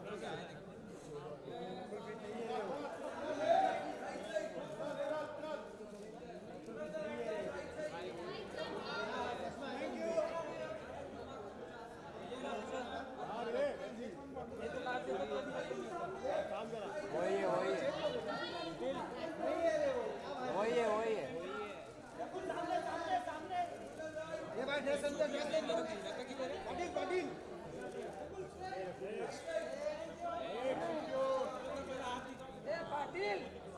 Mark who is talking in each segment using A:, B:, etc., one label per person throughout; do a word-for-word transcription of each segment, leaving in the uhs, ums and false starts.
A: वही है वही है वही है वही है
B: ये भाई ड्रेस अंदर ड्रेस अंदर पाटिल पाटिल ए पाटिल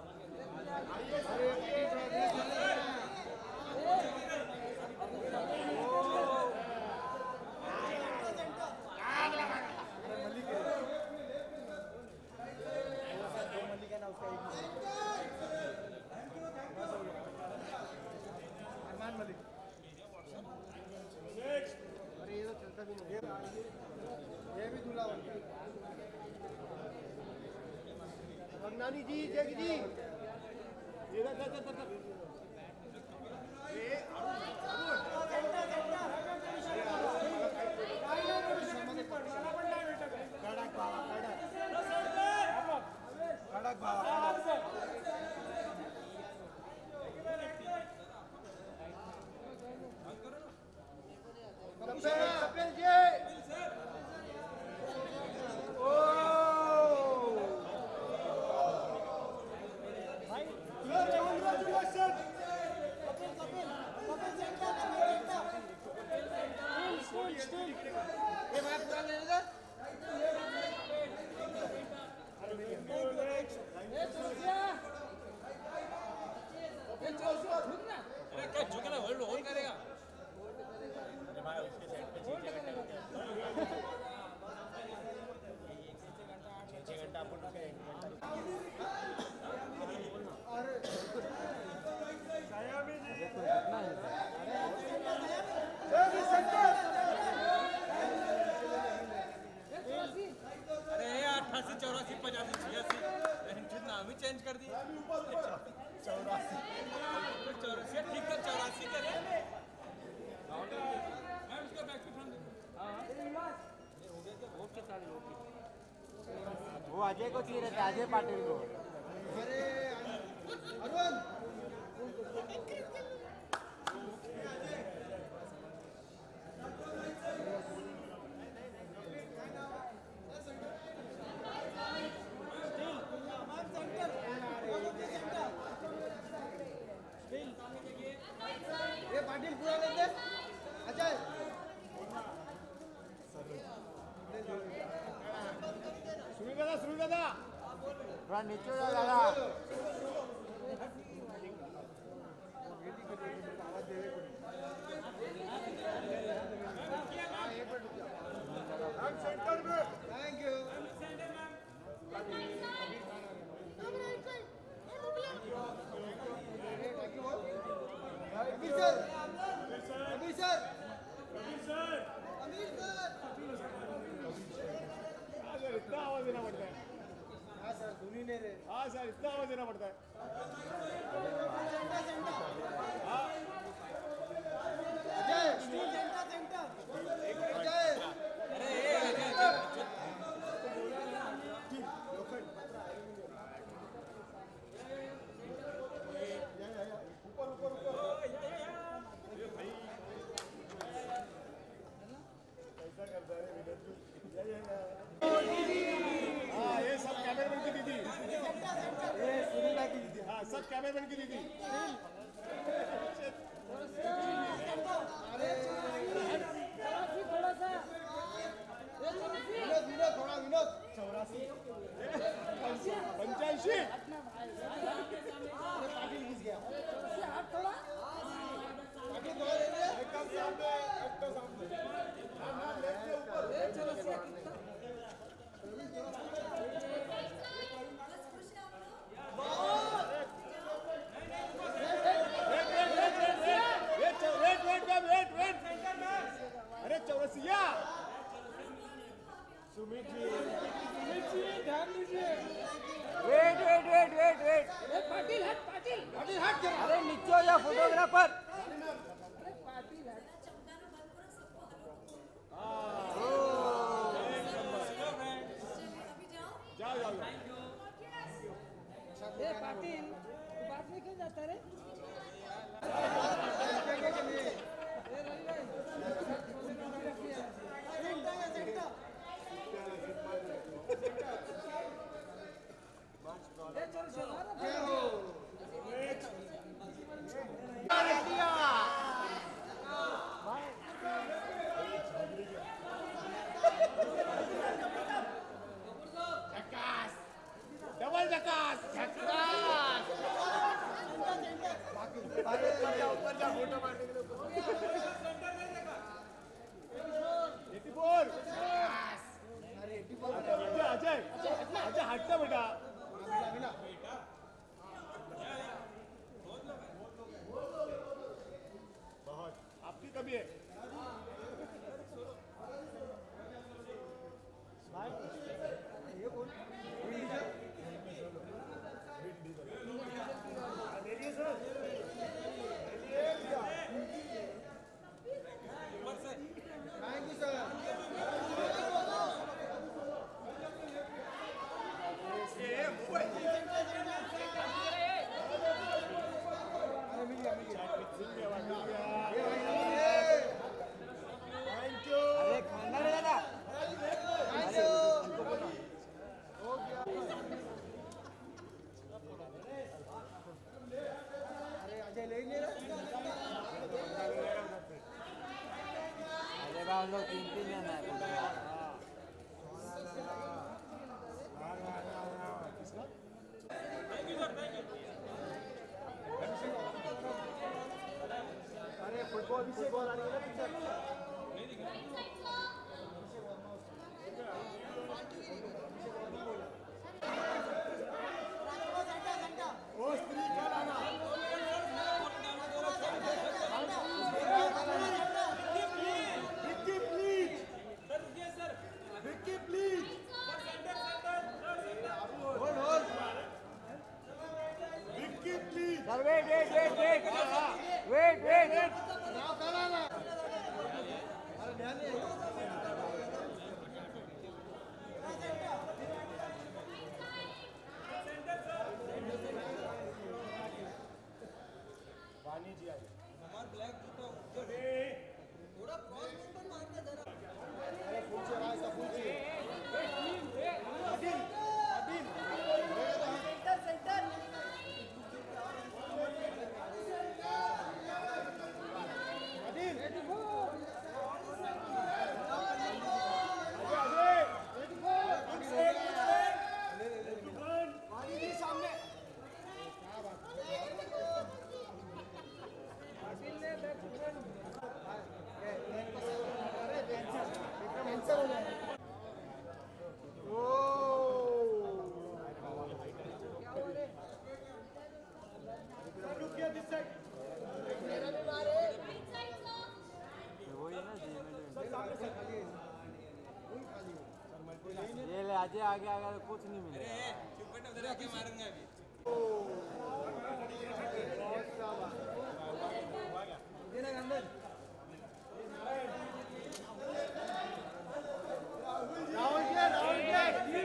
B: ये भी दूल्हा बन गया बंगनानी जी जग जी इधर इधर इधर ये कड़क बाबा कड़क कड़क बाबा कपिल कपिल जी
C: झुकना होल्ड होल्ड करेगा छह घंटा आपको अरे अट्ठासी चौरासी पचासी छियासी नाम ही चेंज कर दिया चौरासी चौरासी ठीक है चौरासी करे
A: वो अजय को चाहिए रहता अजय पाटिल को
B: अरे अरुण ये पाटिल पूरा लेते अजय सुनील दादा सुनील दादा
A: थोड़ा नीचे हो दादा
B: सेंटर में thank you Amir sir Amir sir Amir sir इतना आवाज देना पड़ता है हाँ सर सुनी नहीं रहे हाँ सर इतना आवाज देना पड़ता है हाँ अजय सेंटर सेंटर अजय
C: अरे
B: ऊपर ऊपर ऊपर कैसा करता है हाँ ये सब कैमरामैन की दीदी ये सुनीला की दीदी हाँ सब कैमरामैन की दीदी अरे थोड़ा सा विनोद विनोद थोड़ा विनोद चौरासी पंचायशी पाटिल घिस गया थोड़ा पाटिल थोड़ा दे दे एकदम सामने एकदम सामने लेफ्ट के ऊपर अरे चौरसिया सुमित जी सुमित जी ध्यान दीजिए
A: wait wait wait wait wait
B: Patil हट पाटिल पाटिल हट जरा
A: अरे नीचे हो जा फोटोग्राफर
B: पाटिल हट ए पाटिल तू बात में क्यों जाता रे? ए रवि भाई ए चल चला
A: डबल झकास झकास अरे ऊपर जा फोटो मारने के लिए एटी फोर अरे एटी फोर अजय अजय हटना बेटा बहुत आपकी कभी है ये कौन thank you sir thank you अरे खाना ले जाना थैंक यू हो गया अरे अजय ले ले अरे बा हम लोग तीन तीन जन है अरे फुटबॉल फुटबॉल आ रही है ना पिक्चर ओ स्त्री का लाना Vicky please Vicky please hold hold Vicky please sir wait wait wait wait wait wait wait नाव कराना अरे ध्यान दे वानी जी आए हमारा ब्लैक जूता ऊपर थोड़ा क्रॉस पर मारना जरा अरे पूछे राज का पूछे अदिल अदिल सेंटर सेंटर अदिल अजय वानी जी सामने क्या बात ये ले आजे आगे आगे तो कुछ नहीं मिलेगा
C: अरे चुप बैठो उधर आके मारूंगा अभी
B: देना अंदर
A: राहुल जी राहुल जी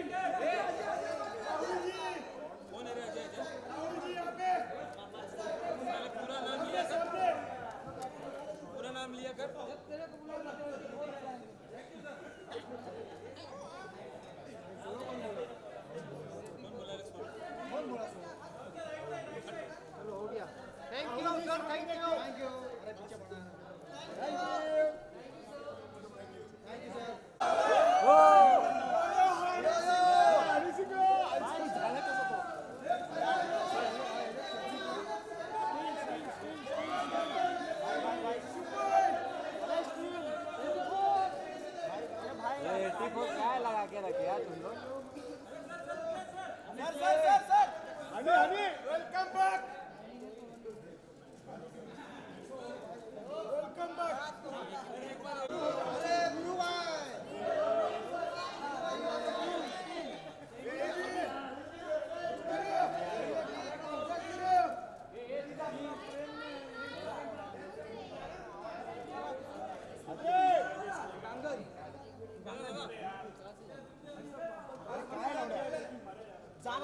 C: कौन है रे अजय अजय
A: राहुल जी यहाँ पे
C: पहले पूरा नाम लिया कर पूरा नाम लिया कर
B: तेरे को बुला
C: कौन बोला रे इसको
B: कौन बोला चलो हो गया thank you sir thank you thank you अरे पीछे बढ़ा थैंक यू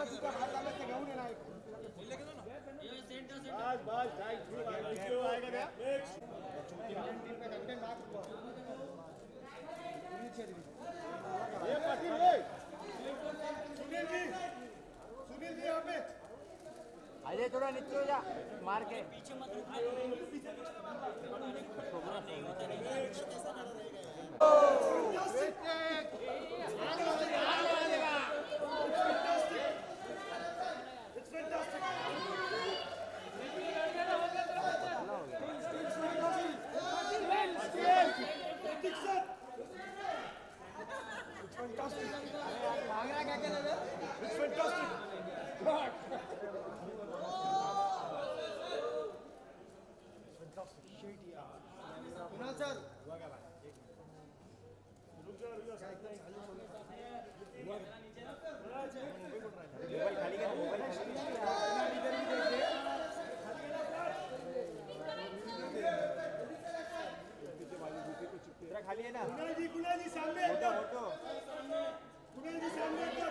B: तुका बाहेर चालत ते घेऊन येणार
C: लेके दो ना
B: बस बस राईट थ्रू आएगा क्या नेक्स्ट टीम का कैप्टन बात ये पाटिल ये सुनील जी सुनील जी यहाँ पे
D: अजय थोड़ा नीचे हो जा मार के खाली है ना
B: कुणाल जी कुणाल जी सामने
D: फोटो फोटो
B: कुणाल जी सामने एकदम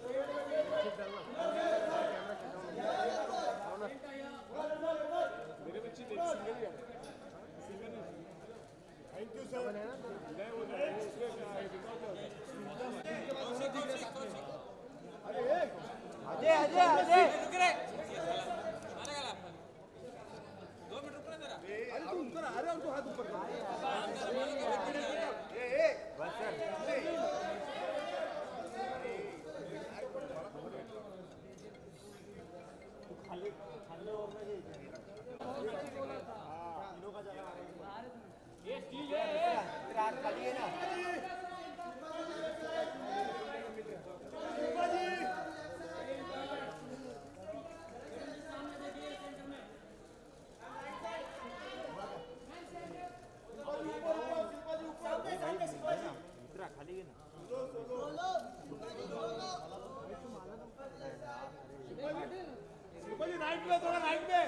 B: मेरे बच्चे देख सिंगल ही है सिंगल नहीं थैंक यू सर नहीं वो अरे
D: अजय अजय अजय
C: रुक रे मारे गला दो मिनट रुक रे जरा
B: अरे तू ऊपर आ रहा है उनको हाथ ऊपर कर ए ए
D: बस सर खाली खाली और में तीनों का जगह ये ठीक है तेरा हाथ खाली है ना खाली है ना
B: राइट में थोड़ा राइट में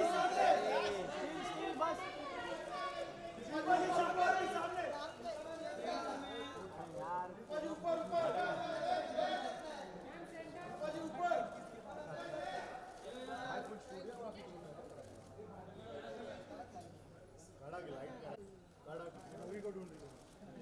B: बस सामने सामने ऊपर ऊपर ऊपर ऊपर गाड़ा की लाइट गाड़ा मूवी को ढूंढ रही है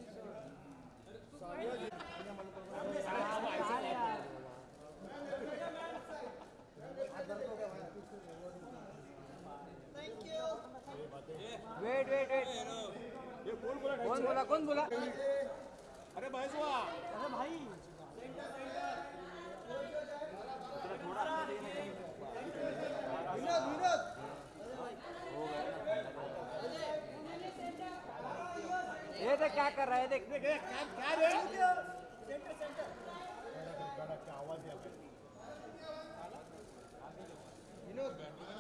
D: वेट वेट वेट
B: ये कौन बोला
D: कौन बोला कौन बोला
B: अरे भाई सुआ
D: अरे भाई थोड़ा
B: विनोद विनोद
D: ये देख क्या कर रहा है देख
B: देख क्या क्या रे सेंटर सेंटर गाड़ा क्या आवाज है विनोद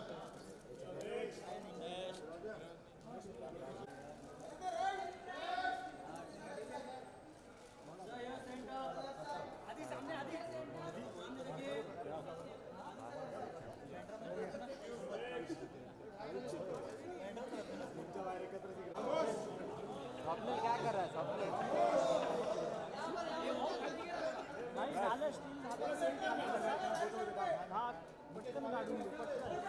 D: स्वप्निल क्या कर रहा है स्वप्निल भाई साले स्टील हां पटकन काढून दे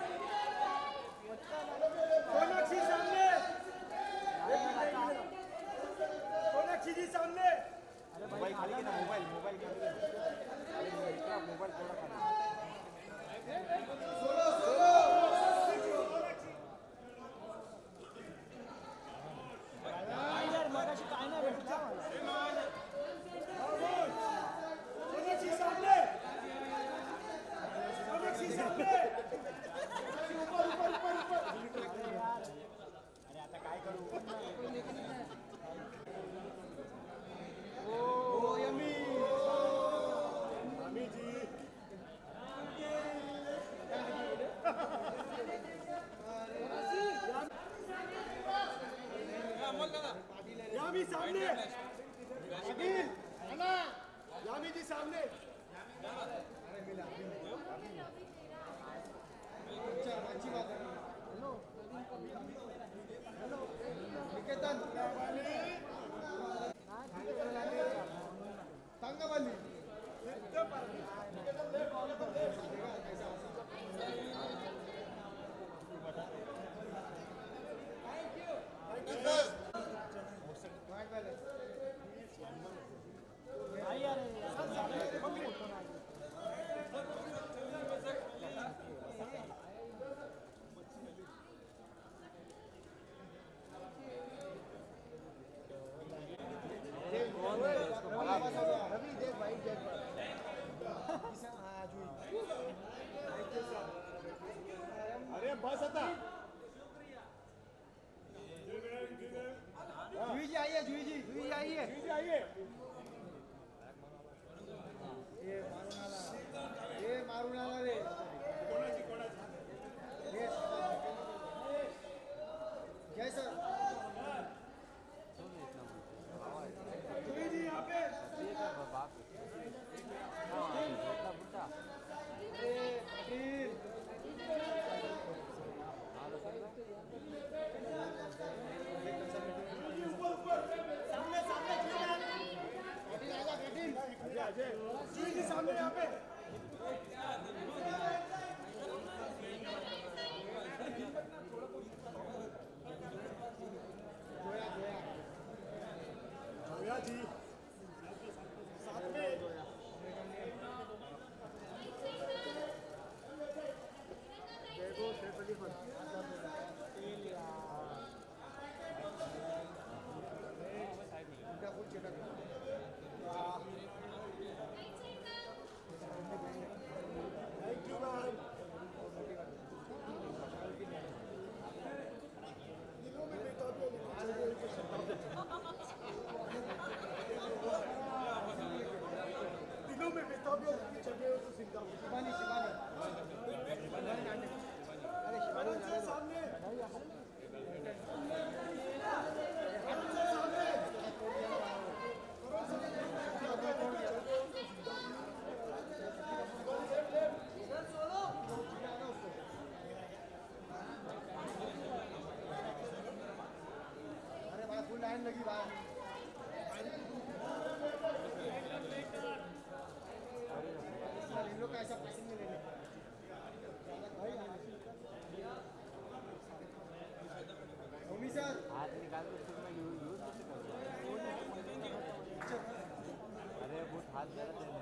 B: सोनाक्षी सामने सोनाक्षी जी सामने
D: अरे मोबाइल खाली है ना मोबाइल मोबाइल खाली है क्या मोबाइल थोड़ा खाली
B: सोलो सोलो
D: यार मगाशी काय नाही भेटला
B: सोनाक्षी सामने सोनाक्षी सामने ऊपर ऊपर ऊपर ऊपर
D: अरे आता काय करू
B: ओ यमी यमी जी
C: अमोल दादा
B: यामी सामने अनिल अन्ना यामी जी सामने अरे मिला अच्छा अच्छी बात है हेलो हेलो निकेतन तंगवाली निकेतन लेफ्ट अरे बस आता
A: जुई जी आइए जुई जी जुई जी आइए
B: जी आइए
A: ये मारुनाला ये मारुनाला रे
B: कोणाची कोणाची
A: ये जय सर
B: जुई जी यहाँ पे
A: अरे पटेल
B: सामने सामने
A: पटेल आजा पटेल
B: अजय अजय जुई जी सामने यहाँ पे
A: जोया जोया
B: जोया जी साथ में
A: देखो सेफली पर उनका कुछ चेक
B: थैंक यू मैम दिलों में बेताबियों लिखी छवियों के शब्द दिलों में बेताबियों लिखी छवियों से जिंदा हूँ
A: शिवानी शिवानी शिवानी नाटे अरे शिवानी
B: अरुण से सामने
A: अरे भाई फुल लाइन लगी भाई सर इन लोग का ऐसा पसंद नहीं लेने होमी सर
D: हाथ निकाल के फिर मैं यूज यूज कैसे करूँगा अरे बहुत हाथ दर्द है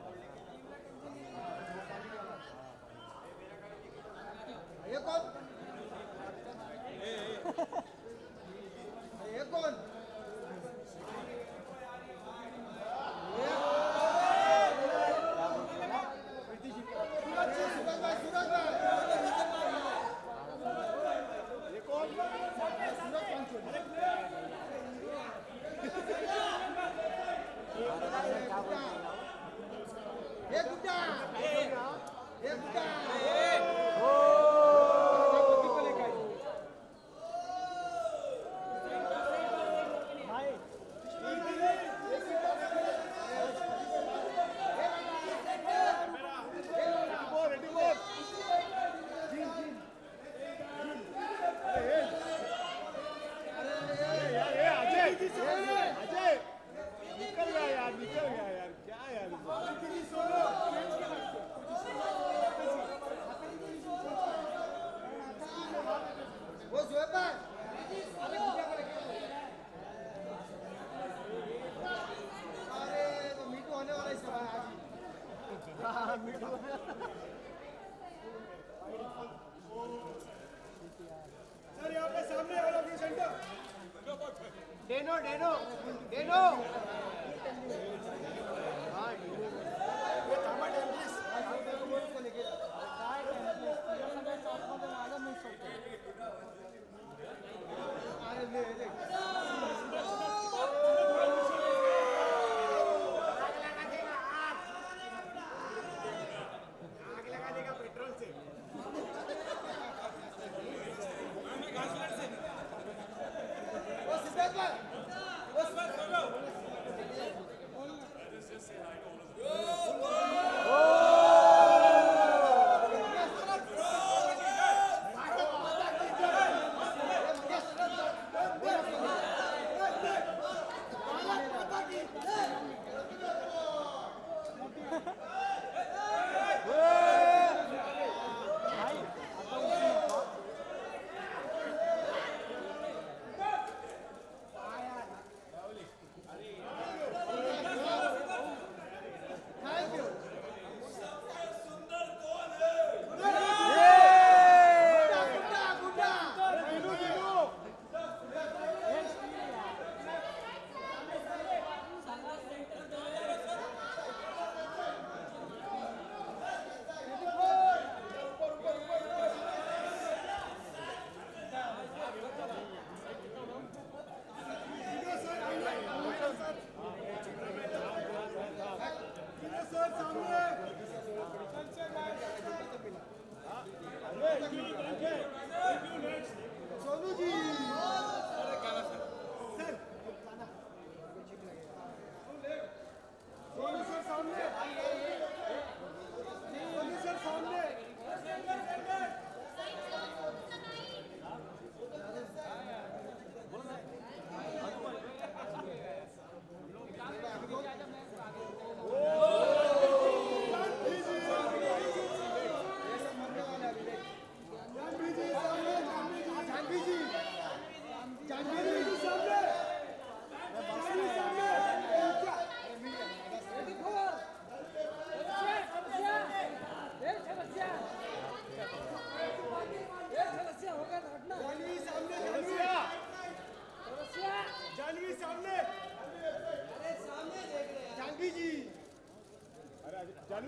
A: ये कौन ये कौन सूरज भाई सूरज भाई
B: ये कौन
A: सूरज पंचो ये गुड्डा ये गुड्डा
B: अजय निकल गया यार निकल गया यार क्या यार
A: वो जोएब भाई अरे वो मीठू होने वाला इसका भाई आज ही हाँ मीठू
B: सर यहाँ पे सामने वाला व्यू सेंटर
A: डेनो डेनो डेनो
B: ये थामा टेम्पलिस
A: को लेके अरे ले ले
B: आग लगा देगा पेट्रोल से
A: वो सिद्धार्थ भाई वो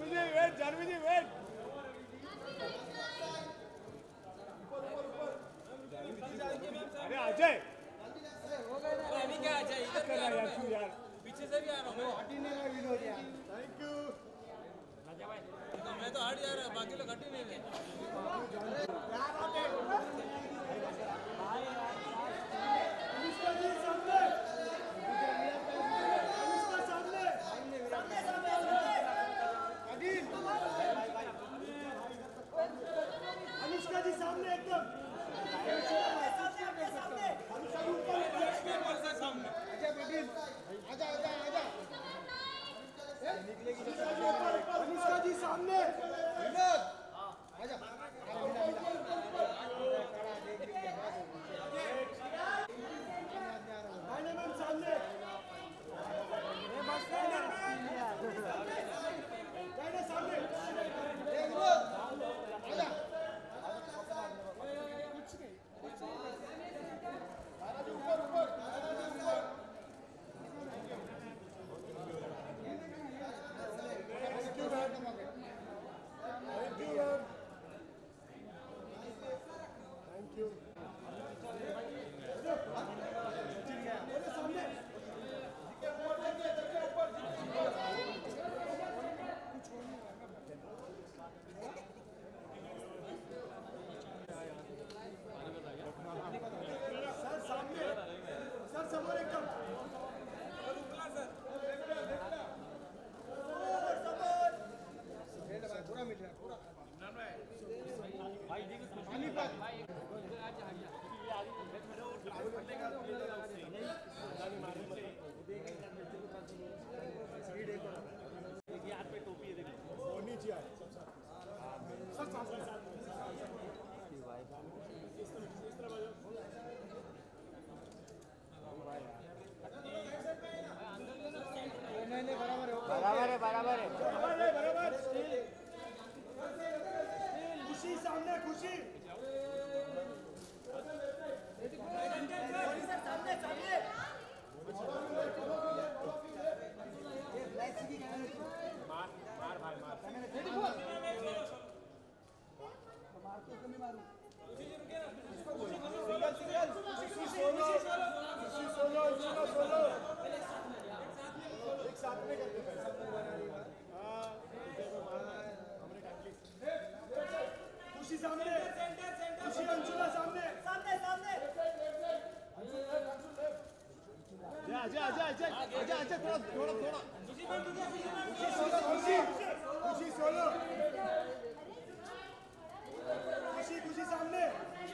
B: जानवी जी वेट जानवी जी वेट अरे अजय
C: अभी क्या आ जाए इधर भी आ रहा हूँ
B: यार
C: पीछे से भी आ रहा हूँ
B: हट ही नहीं रहा विनोद यार थैंक यू
C: तो मैं तो हट जा रहा बाकी लोग हट ही नहीं रहे
B: अनुष्का जी सामने एकदम आजा आजा आजा अनुष्का जी सामने आजा सामने सामने
D: बराबर है बराबर है
B: बराबर खुशी सामने खुशी सामने सामने मार मार भाई मार single single Khushi solo Khushi solo solo solo एक साथ में करते हैं हां खुशी सामने खुशी अंशुला सामने सामने सामने जा जा जा जा जा जा थोड़ा थोड़ा थोड़ा खुशी सोलो खुशी खुशी सोलो खुशी खुशी सामने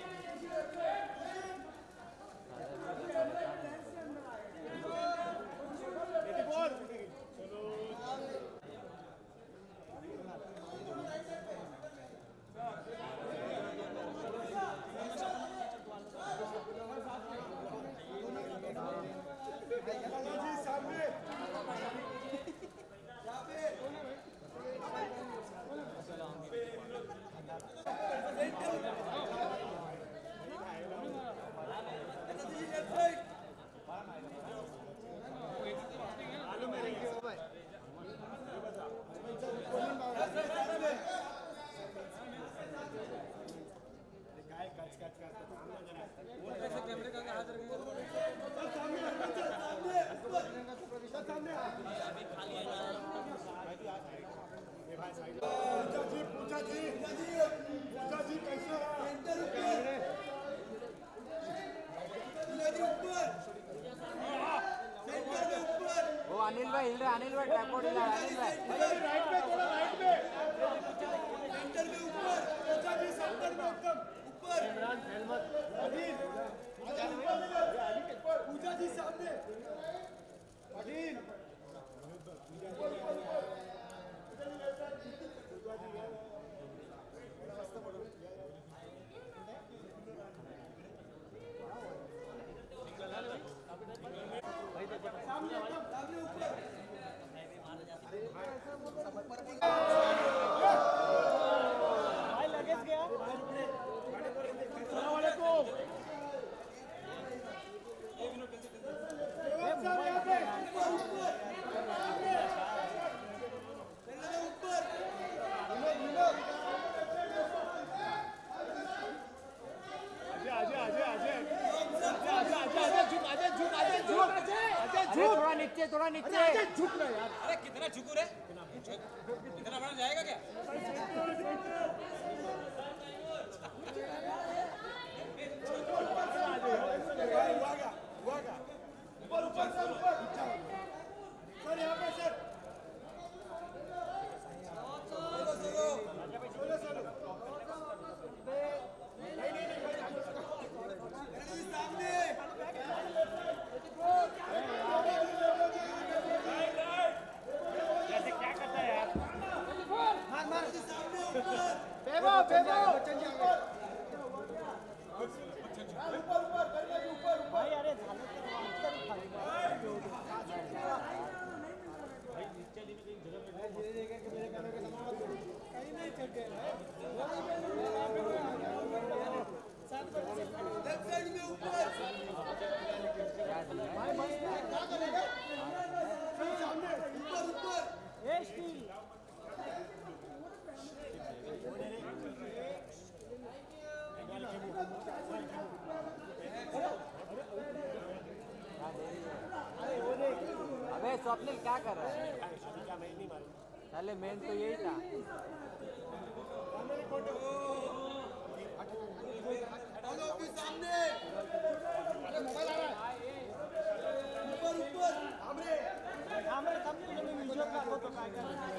C: कैमरे का हाथ रखेंगे
B: पूजा जी पूजा जी पूजा जी कैसे
D: वो अनिल भाई हिल रहा अनिल भाई ट्रैपॉड हिल रहा अनिल भाई
B: राइट में थोड़ा राइट में सेंटर में ऊपर पूजा जी सेंटर में एकदम ऊपर इमरान हेलमेट अनिल पूजा जी सामने अनिल भाई लगेज गया अस्सलाम वालेकुम
D: थोड़ा नीचे।
B: अरे झुक रहा यार।
C: अरे कितना झुकू रे, इतना बड़ा जाएगा क्या?
B: हुआ क्या हुआ क्या ऊपर ऊपर सर ऊपर सर यहाँ पे सर सोलो सोलो नहीं नहीं नहीं सामने
D: जैसे क्या करता है यार?
B: मार मार सामने ऊपर बेबो बेबो बच्चन जी ऊपर ऊपर करने के ऊपर ऊपर
D: भाई अरे झालं तर वाचतं रे खाली. भाई नीचे लेने की जगह पे
B: धीरे धीरे करके मेरे कानों के सामने मत करो कहीं नहीं चढ़ गए लेफ्ट साइड में ऊपर भाई भाई क्या करेगा सामने ऊपर ऊपर
D: ए स्टील अबे स्वप्निल क्या कर रहा है? पहले मेन तो यही था.
B: हेलो भी सामने अरे मोबाइल आ रहा है ऊपर ऊपर हमरे
D: हमरे सामने मी व्हिडिओ काढतो तो काय करणार?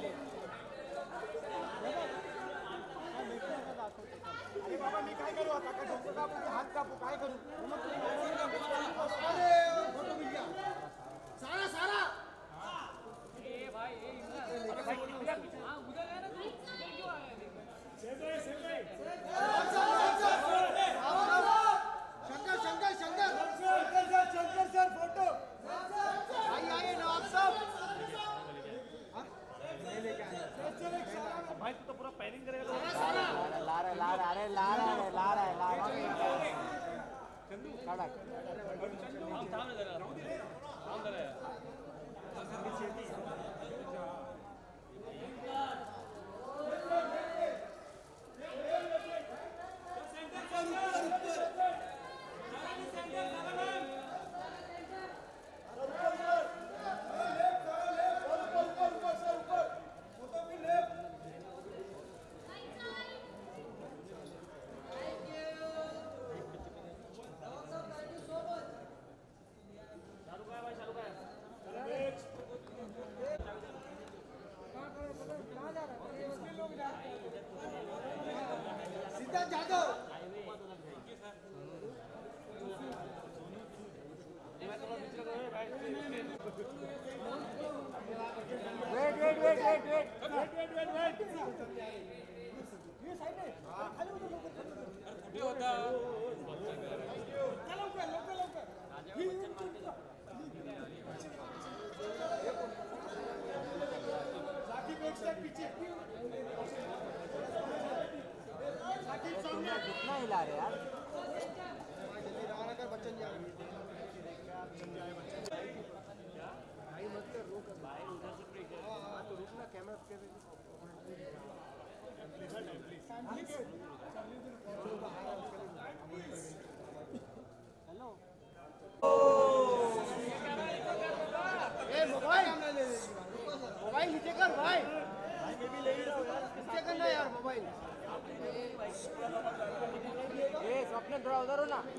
B: अरे बाबा मी काय करू आता का डोकं कापू की हात कापू काय करू अरे फोटो मिल गया सारा सारा
D: ए भाई ए अरे भाई किधर हां उधर है ना तू इधर क्यों आया? सेफ है सेफ है.
B: Shankar Shankar Shankar Shankar sir Shankar sir photo आइए आइए नवाब साहब नहीं लेके आए
D: भाई तू तो पूरा प्लानिंग करेगा.
E: ला रहा ला रहा अरे ला रहा है ला रहा है ला रहा है कड़क
C: हम सामने जरा सामने जरा
B: Siddharth Jadhav
E: wait wait wait wait wait
B: ये साइड है खाली उधर लोग
C: कुठे होता?
B: चलो लवकर लवकर लवकर साकिब एक स्टेप पीछे साकिब सामने
E: कितना हिला रहे यार
B: जल्दी रवाना कर बच्चन जी भाई मत कर रोक भाई उधर से ब्रेक हां तो रुकना कैमरा के
E: हेलो
B: ए मोबाइल मोबाइल नीचे कर भाई भाई मैं भी ले ही रहा हूं यार नीचे करना यार मोबाइल
E: ए स्वप्न थोड़ा उधर हो ना.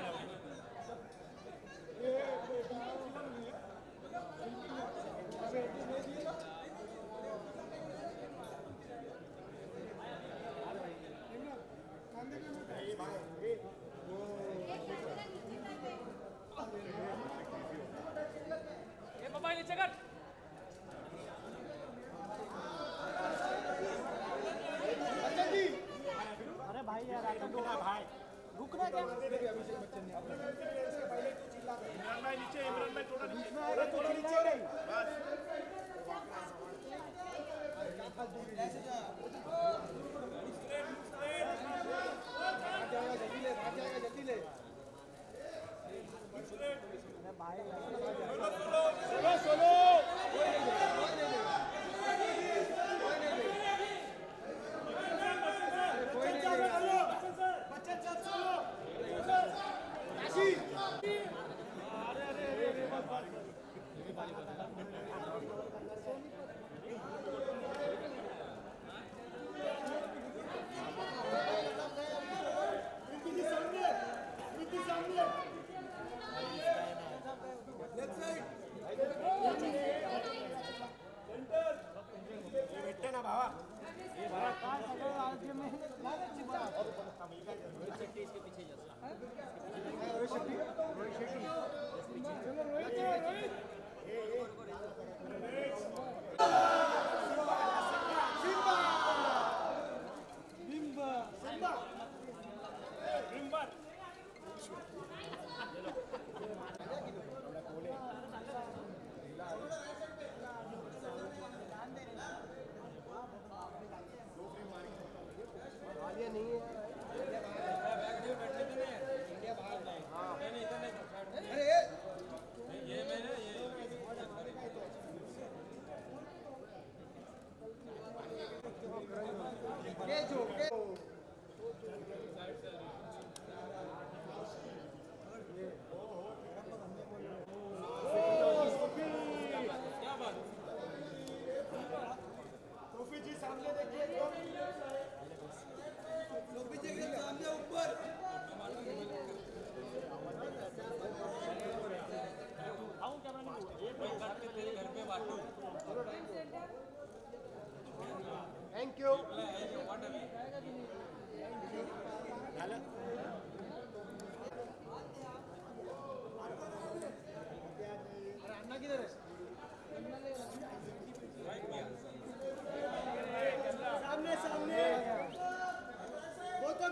C: ये मोबाइल नीचे कर.
B: बच्चन जी
D: अरे भाई यार आता तो भाई
E: रुकना क्या?
B: अभिषेक बच्चन ने इसके पहले चिल्ला
D: इमरान भाई नीचे इमरान भाई थोड़ा नीचे
E: इसमें आएगा तो नीचे
B: भाग जाएगा जल्दी ले भाग जाएगा जल्दी ले
E: भाई
B: सोलो सोलो कोई नहीं दे कोई नहीं दे कोई नहीं दे अरे कोई नहीं दे बच्चन सर सोलो काशी अरे अरे अरे बस बस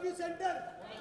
B: ऑफ यू सेंटर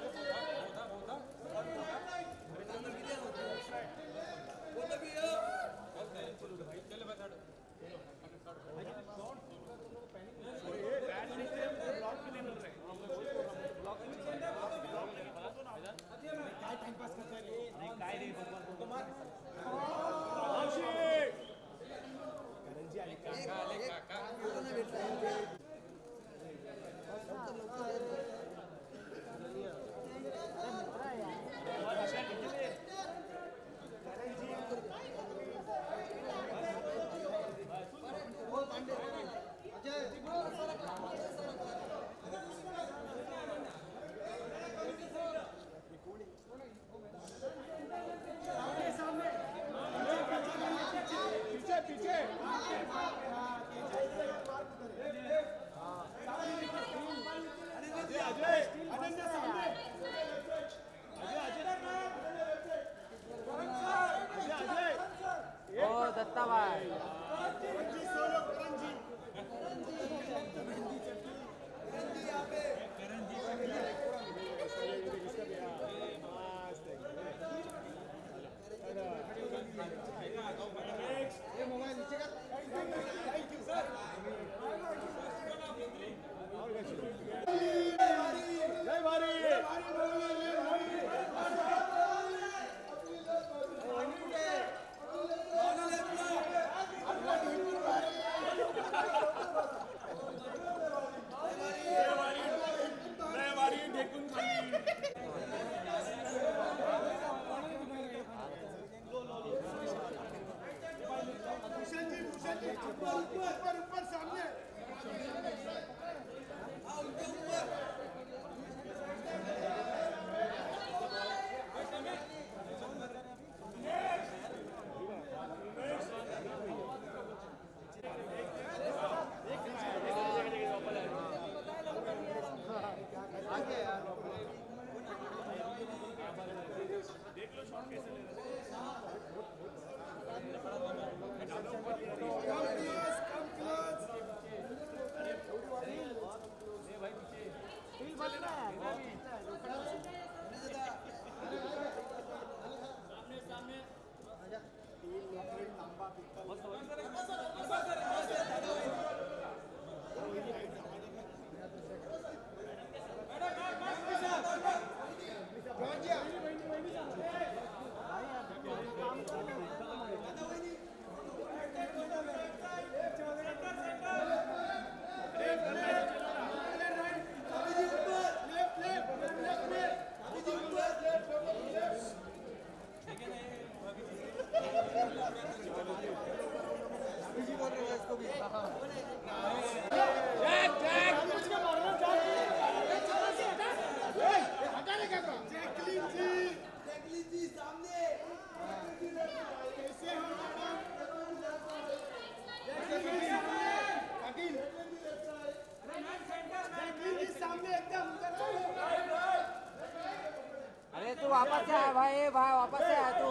E: वापस आया भाई, भाई वापस आया तू।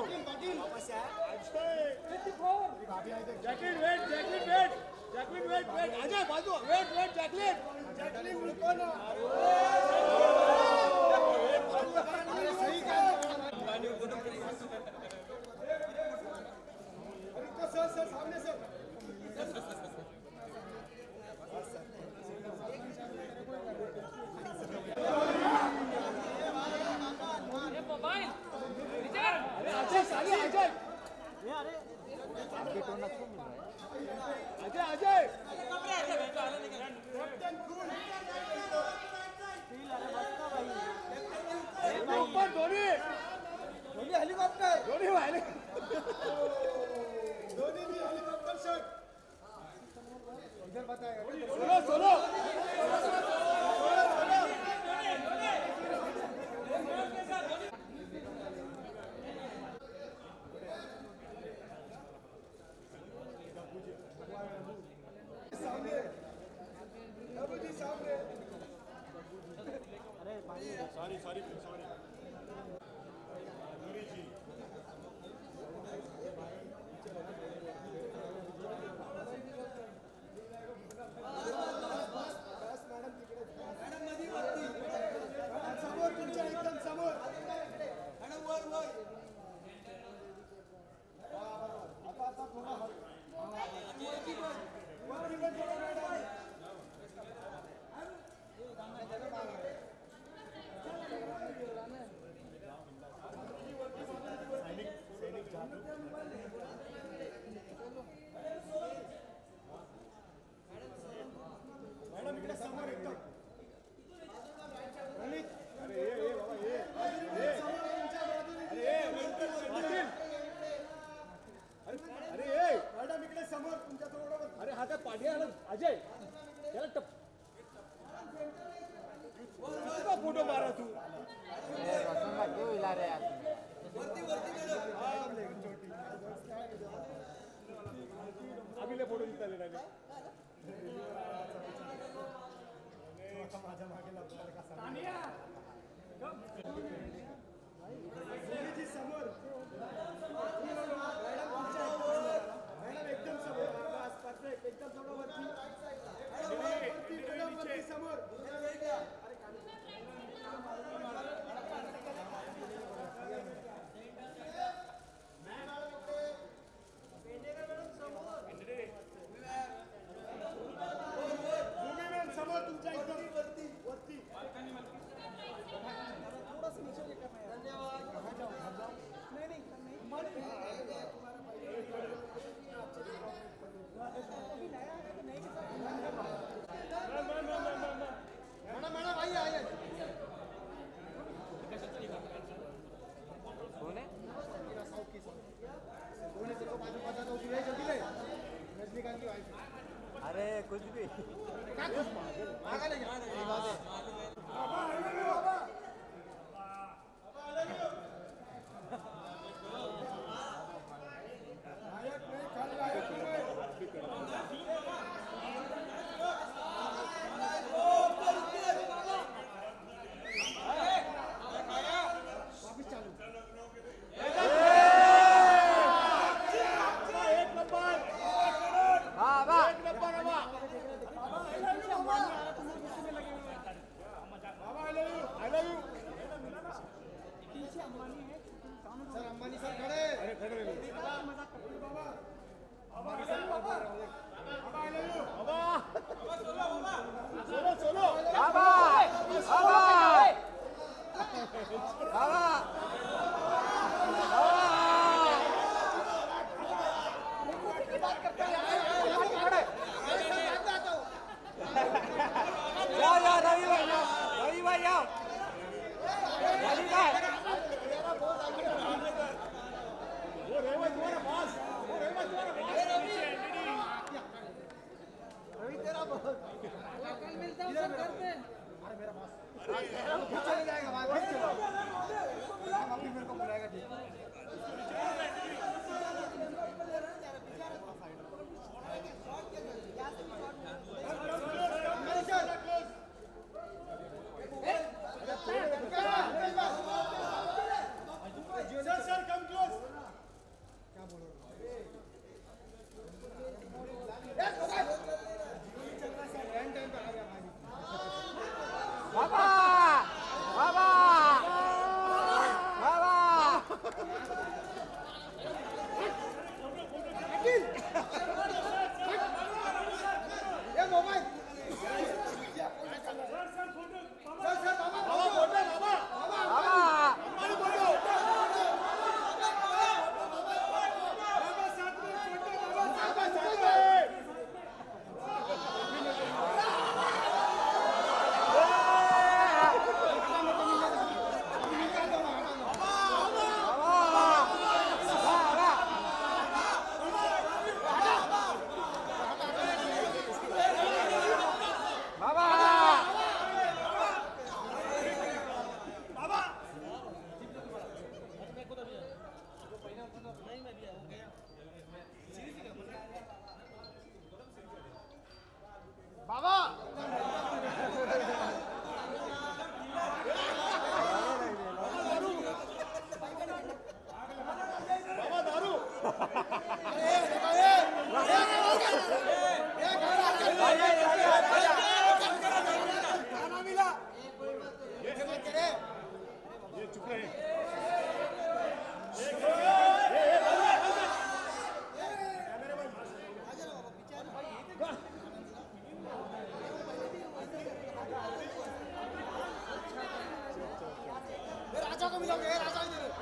B: Jacqueline wait, Jacqueline wait, Jacqueline wait, wait, Ajay बाजू, वेट, वेट, जैकलिन, जैकलिन रुको ना। सही काम। रुको सर, सर सामने सर।
D: मोबाइल
B: अजय साले अजय अजय अजय कैप्टन अभी ले फोटो दिसता लेना माझ्या मागे
D: तानिया
B: समोर मॅडम एकदम समोर परफेक्ट एकदम थोडं वरती वरती कदम वरती समोर समोर तुमच्या एकदम वरती वरती थोडंसं नीचे करना है धन्यवाद नहीं नहीं मन अभी नया है तो नहीं मैडम मैडम आइए आइए
E: कौन है
B: कौन है तेरे को बाजू पता तो उसी जल्दी ले रजनीकांत की वाइफ
E: अरे कुछ भी
B: आगे ले जा ये बात है नायक नहीं खाली नायक नहीं वापस चालू एक नंबर
E: बाबा
B: बाबा I love you I love you
D: पीछे अंबानी है
B: सर अंबानी सर खड़े अरे खड़े रहो
D: मजाक करते हैं बाबा
B: अंबानी सर बाबा बाबा आई लव यू बाबा सोलो सोलो
E: बाबा बाबा बाबा
D: बात करते हैं
E: जाओ जाओ रवि भाई जाओ रवि भाई जाओ रवि भाई
B: वो रेवा तुम्हारा बॉस वो रेवा तुम्हारा बॉस रवि तेरा बॉस
D: कल मिलते हैं सब करते हैं
B: अरे मेरा बॉस चले जाएगा भाई भाई चलो अभी मेरे को बुलाएगा ठीक सर सर कम क्लोज क्या बोल रहे हो
E: बाबा बाबा बाबा
B: ये मोबाइल सर सर बाबा बाबा फोटो बाबा
E: बाबा
B: हमारी फोटो बाबा साथ में फोटो बाबा साथ में बाबा बाबा दारू खाना मिला ये चुप रहे राजा को मिलोगे राजा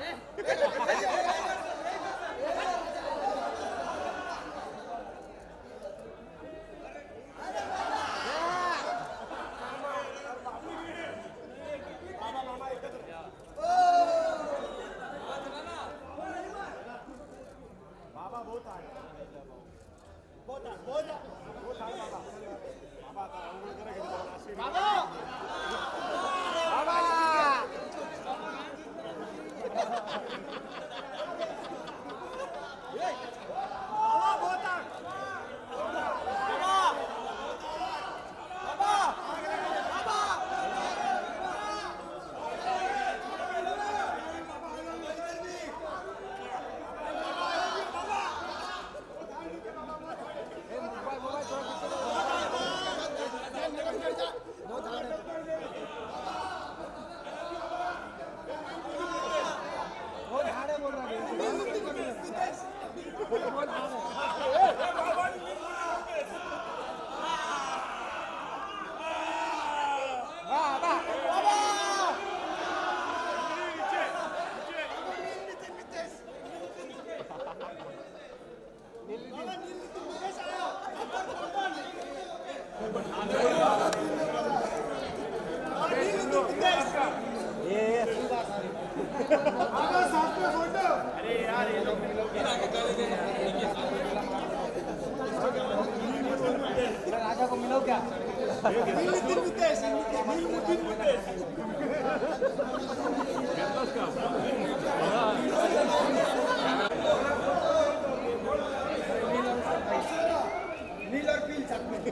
B: बाबा बहुत आए बहुत आए बहुत बहुत आए बाबा बाबा बाबा बाबा आगे साथ में फोटो।
C: अरे यार ये लोग
E: राजा को मिलो क्या?
B: नील और पील साथ में।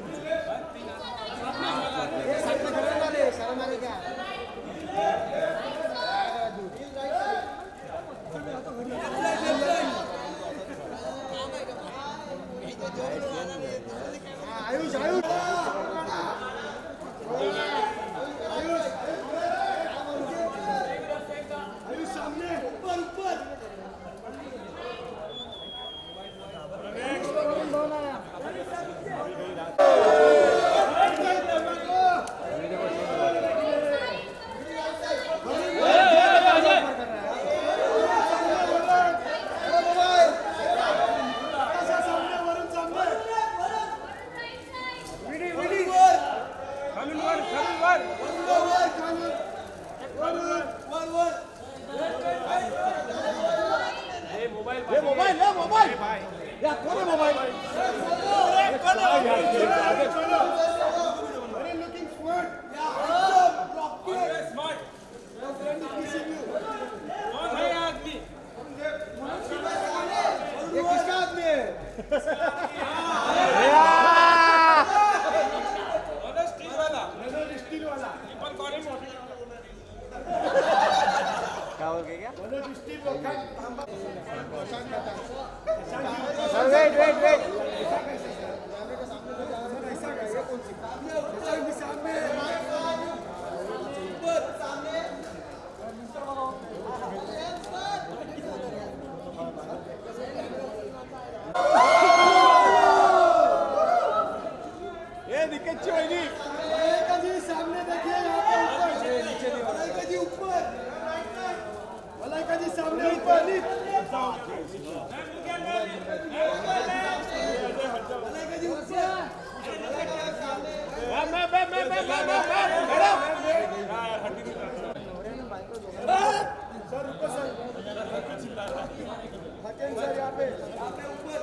B: ये साथ में खड़े वाले शर्म आ रही क्या? आयुष आयुष आयुष सामने ऊपर ऊपर
E: ये मोबाइल ले मोबाइल या कौन है मोबाइल?
B: looking smart.
C: स्मार्ट कौन है आदमी?
B: ये किसका आदमी है?
C: स्टील वाला
B: स्टील वाला
C: ऊपर कॉलिंग
E: क्या हो गया क्या?
B: स्टील वाला तांबा शांत खाता
E: सर वेट वेट वेट
B: कैमरे के सामने तो जाना ऐसा है ये कौन सी सामने सामने ऊपर सामने
E: ये दिक्कत क्यों है नहीं?
B: मलाइका जी सामने देखिए यहाँ पे ऊपर नीचे नहीं मलाइका जी ऊपर मलाइका जी सामने ऊपर मलाइका जी ऊपर
E: मैं मैं मैं मैं मैं मैं मैं मैडम
B: सर ऊपर सर हकेम सर यहाँ पे यहाँ पे ऊपर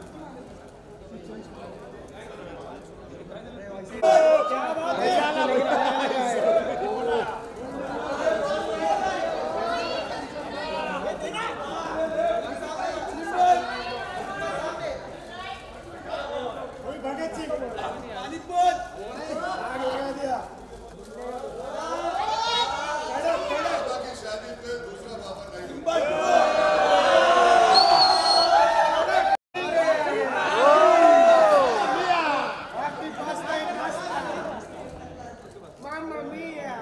B: क्या बात है कोई भगत सिंह पानीपत आगे लगा दिया
F: शादी पे दूसरा बाबा नहीं
B: Mamma mia!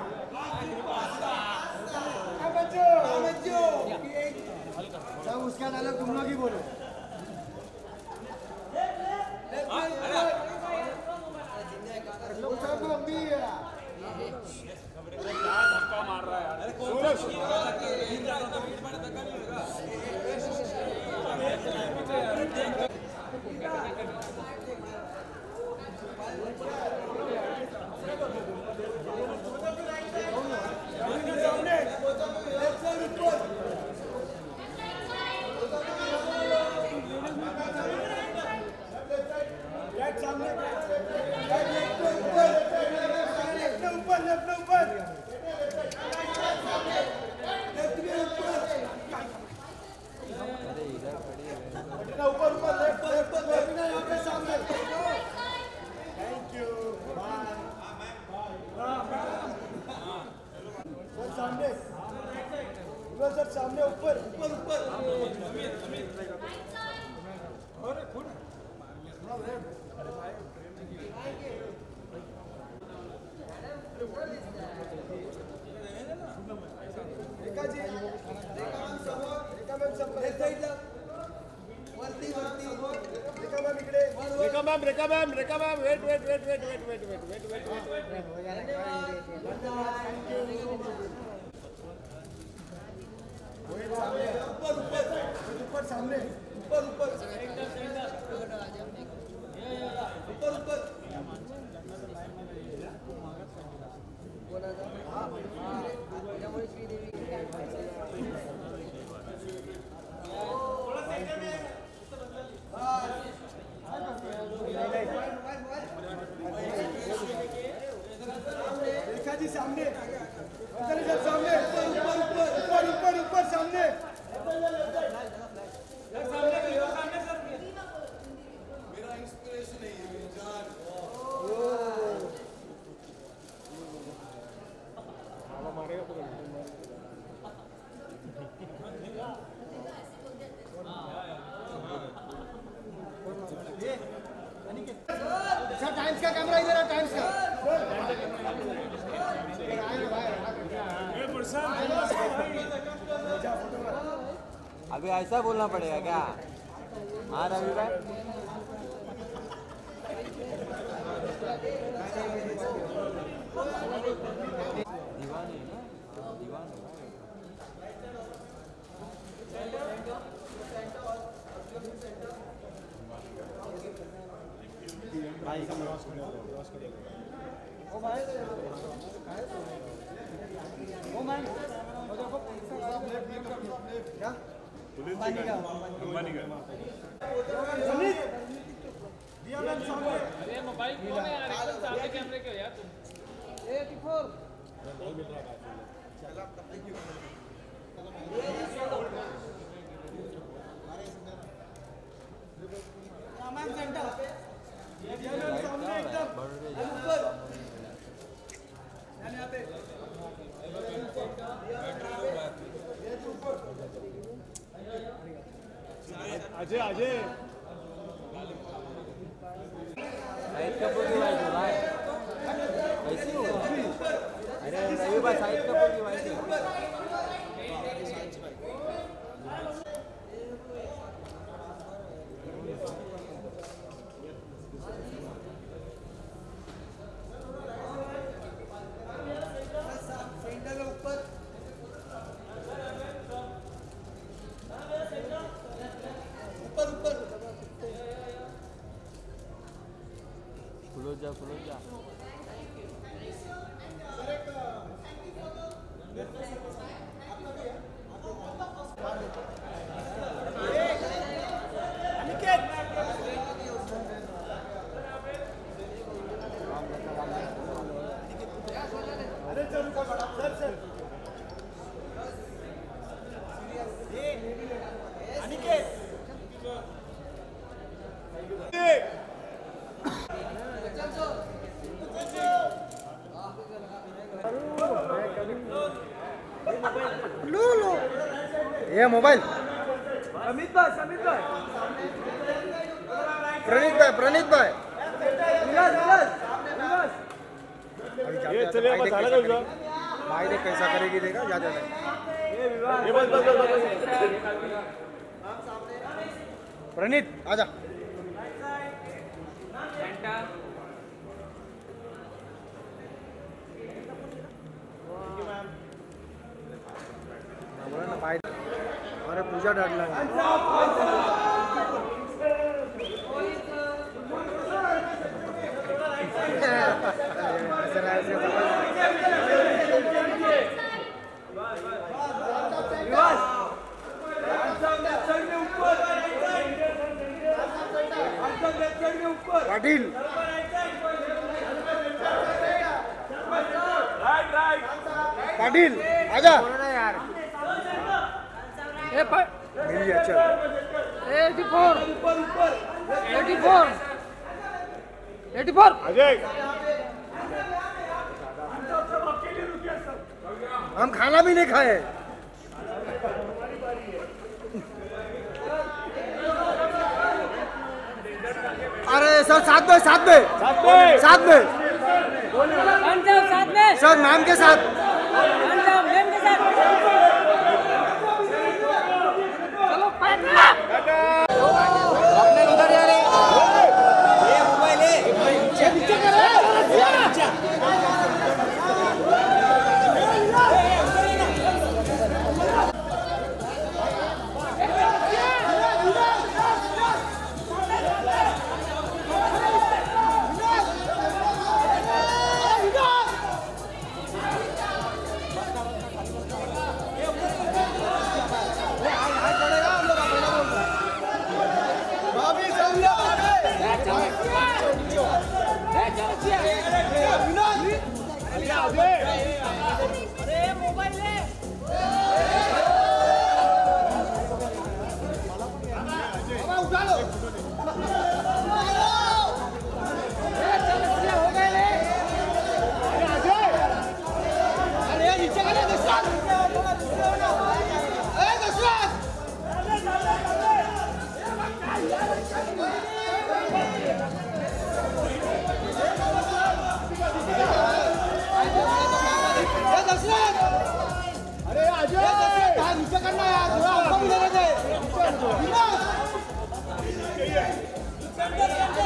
B: सब उसका डायलॉग तुम लोग ही बोलो Mamma mia!
C: धक्का मार रहा है यार अरे कौन सा
B: ऊपर ऊपर लेफ्ट लेफ्ट लेफ्ट ना यहाँ पे सामने थैंक यू बाय सर सामने इधर सर सामने ऊपर ऊपर ऊपर अरे खुद रेखा जी रेखा मैम समोर रेखा मैम समोर लेफ्ट साइडला वरती वरती रेखा मैम इकडे
E: Rekha ma'am Rekha ma'am Rekha ma'am wait wait wait wait wait wait wait wait wait wait
B: ऊपर ऊपर ऊपर सामने ऊपर ऊपर ऊपर ऊपर सामने अंदर इधर सामने ऊपर ऊपर ऊपर ऊपर ऊपर सामने
A: मेरा इंस्पिरेशन है ये जान
B: मारेगा तो सर टाइम्स का कैमरा इधर है टाइम्स का
E: अभी ऐसा बोलना पड़ेगा क्या? हाँ रवि भाई दीवानी ना दीवानी
B: भाई का क्रॉस क्रॉस करेगा ओ भाई ओ मैन हो देखो क्या अंबानी का अंबानी का सुनीत दिया मैन सामने
D: अरे मोबाइल क्यों है यार एकदम सामने कैमरे क्यों यार तुम ए बिफोर सामान सेंटर दिया मैन सामने एकदम ऊपर ध्यान यहाँ पे
B: अजय अजय
E: शाहिद कपूर की वाइफ है भाई कैसी हो? अरे रवि भाई शाहिद कपूर की वाइफ है क्लोज जा क्लोज जा
B: लो लो ये मोबाइल
D: अमित भाई अमित भाई
B: प्रणीत भाई प्रणीत भाई
D: विलास विलास विलास
B: ये चले बस अलग हो गया भाई ने कैसा करेगी देखा याद है ये बस बस बस प्रणीत आजा बोला ना भाई हमारे पूजा डालना पाटिल पाटिल आजा यार
D: ए पर
B: मिल गया चल
D: चौरासी चौरासी चौरासी
B: अजय हम खाना भी नहीं खाए अरे सर साथ में साथ में साथ में
D: पंजाब साथ में
B: सर नाम के साथ
D: पंजाब नेम के साथ चलो पैदल
E: अपने उधर जा रहे ये मोबाइल है
B: नीचे नीचे कर
D: चलो
C: अंडर